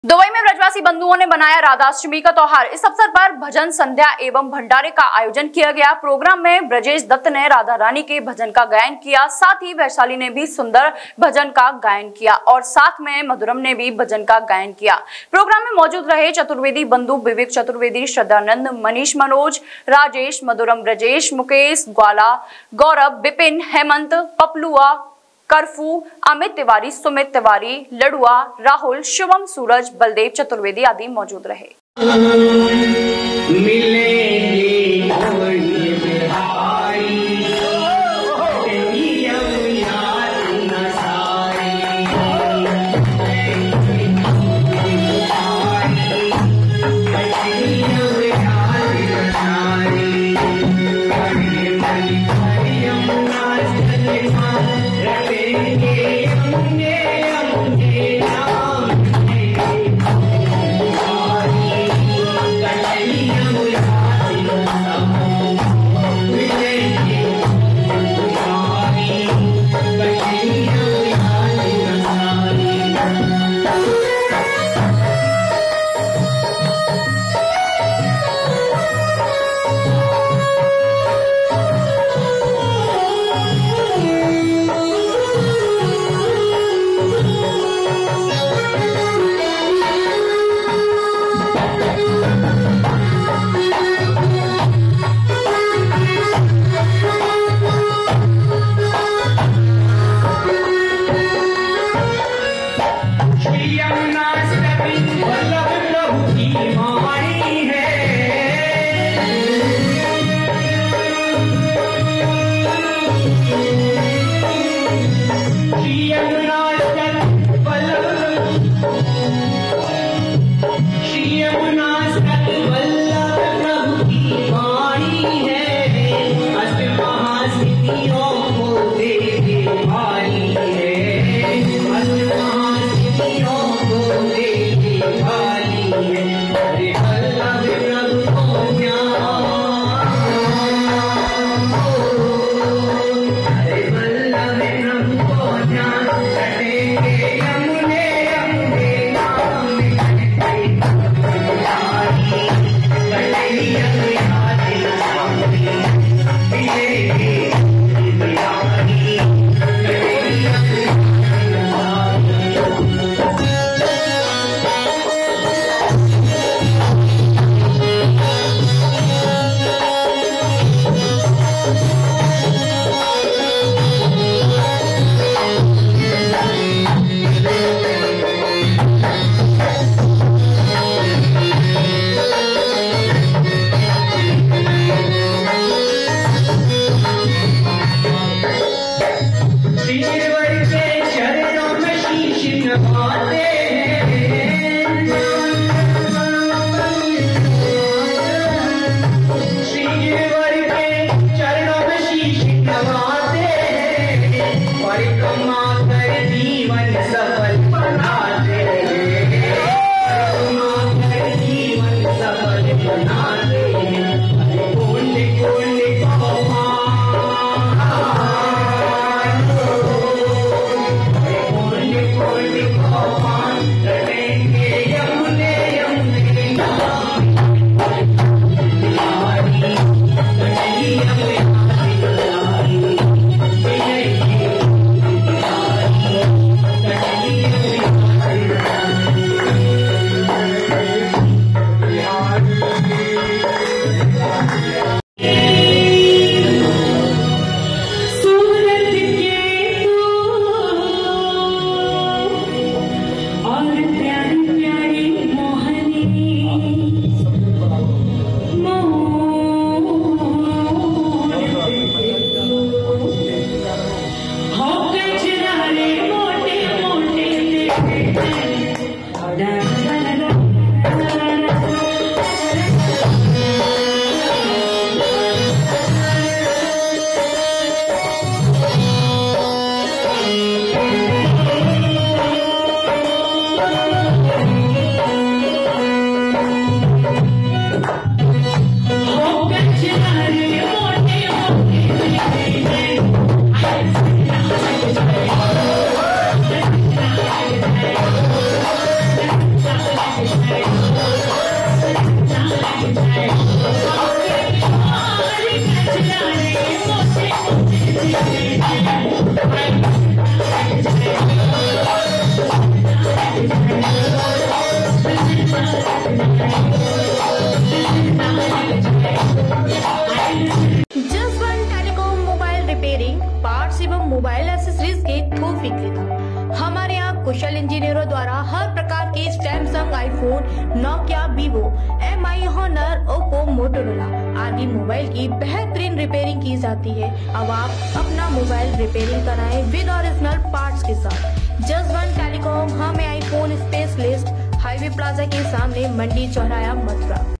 Dubai में ब्रजवासी बंधुओं ने मनाया राधाष्टमी का त्योहार। इस अवसर पर भजन संध्या एवं भंडारे का आयोजन किया गया। प्रोग्राम में ब्रजेश दत्त ने राधा रानी के भजन का गायन किया, साथ ही वैशाली ने भी सुंदर भजन का गायन किया और साथ में मधुरम ने भी भजन का गायन किया। प्रोग्राम में मौजूद रहे चतुर्वेदी बंधु विवेक चतुर्वेदी, श्रद्धानंद, मनीष, मनोज, राजेश, मधुरम, ब्रजेश, मुकेश, ग्वाला, गौरव, विपिन, हेमंत, पपलुआ, करफू, अमित तिवारी, सुमित तिवारी, लडुआ, राहुल, शिवम, सूरज, बलदेव चतुर्वेदी आदि मौजूद रहे। पार्ट्स एवं मोबाइल एक्सेसरीज के थोक विक्रेता। हमारे यहाँ कुशल इंजीनियरों द्वारा हर प्रकार के Samsung, iPhone, Nokia, Vivo, MI, Honor, Oppo, Motorola आदि मोबाइल की बेहतरीन रिपेयरिंग की जाती है। अब आप अपना मोबाइल रिपेयरिंग कराएं विद ओरिजिनल पार्ट्स के साथ। जसवंत टेलीकॉम, हमें आईफोन स्पेशलिस्ट, हाईवे प्लाजा के सामने, मंडी चौराया, मथुरा।